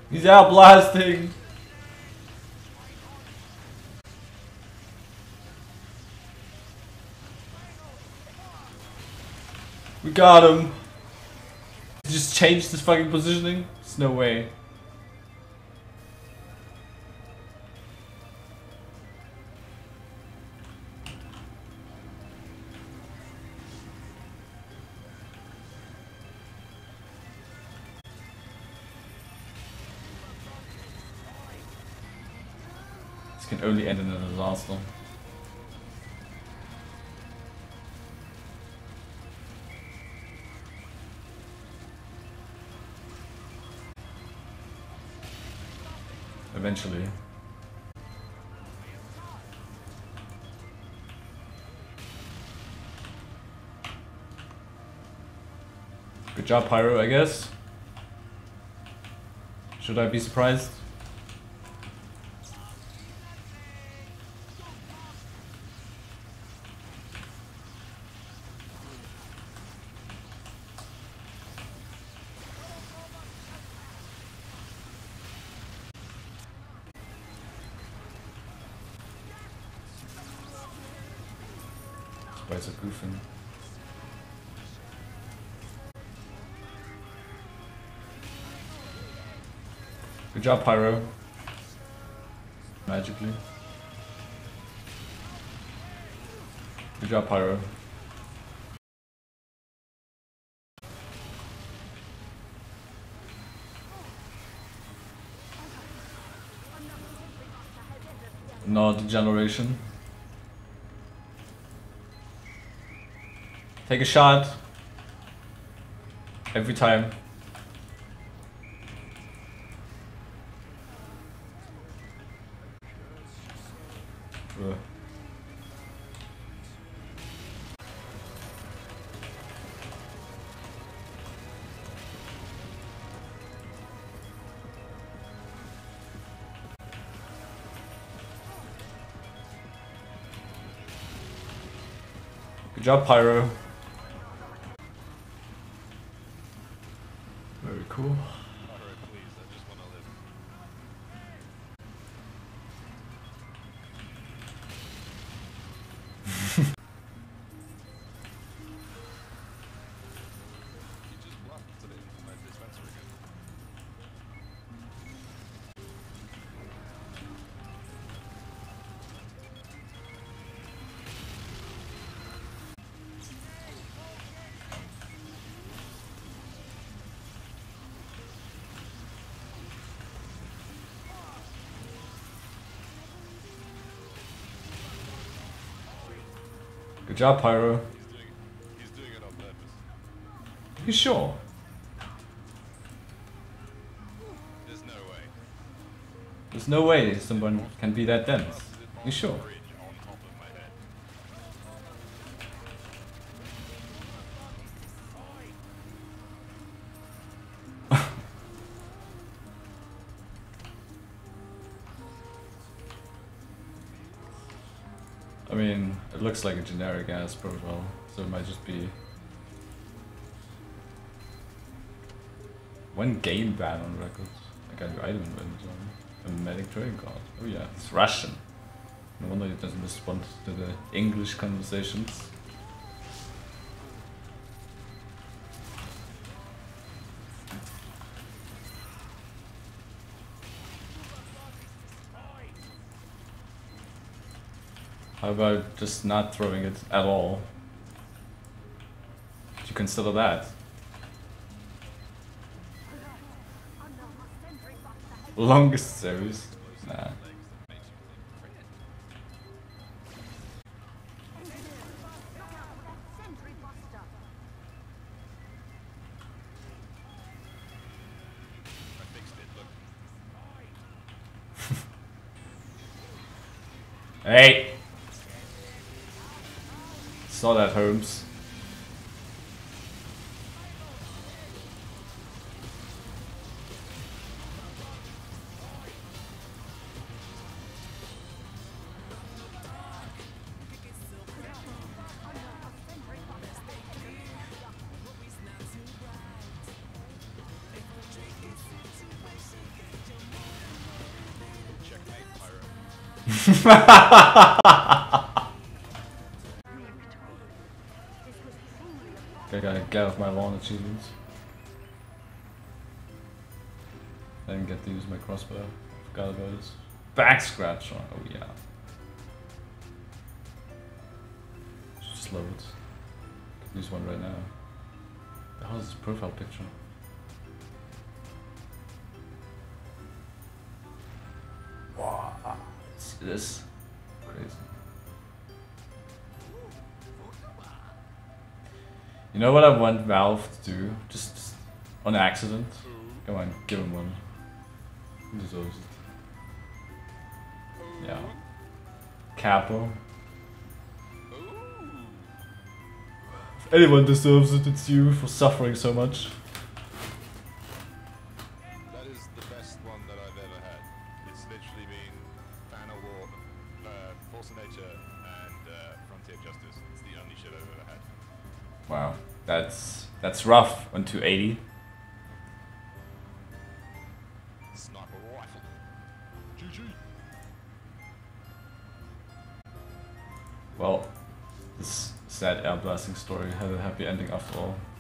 He's out blasting. We got him. He just changed his fucking positioning? There's no way. This can only end in a disaster. Eventually. Good job, Pyro, I guess. Should I be surprised? Why is it goofing? Good job, Pyro. Magically. Good job, Pyro. No degeneration. Take a shot. Every time. Ugh. Good job, Pyro. Very cool. Good job, Pyro. He's doing it on purpose. You sure? There's no way. There's no way someone can be that dense. You sure? Bridge on top of my head. I mean, it looks like a generic ass profile, so it might just be one game ban on records. I got your item inventory. A medic trading card. Oh yeah, it's Russian. No wonder it doesn't respond to the English conversations. How about just not throwing it at all? Do you consider that? Longest series? Nah. Hey! Saw that, Holmes. I gotta get off my lawn achievements. I didn't get to use my crossbow. Forgot about this. Back scratch. Oh yeah. Just load. Could use one right now. The hell is this profile picture? Wow. See this? Crazy. You know what I want Valve to do? Just on accident. Come on, give him one. He deserves it. Yeah. Capo. If anyone deserves it, it's you for suffering so much. That is the best one that I've ever had. It's literally been Fan of War, Force of Nature, and Frontier Justice. It's the only shit I've ever had. Wow, that's rough on 280. Sniper rifle. GG. Well, this sad air blasting story had a happy ending after all.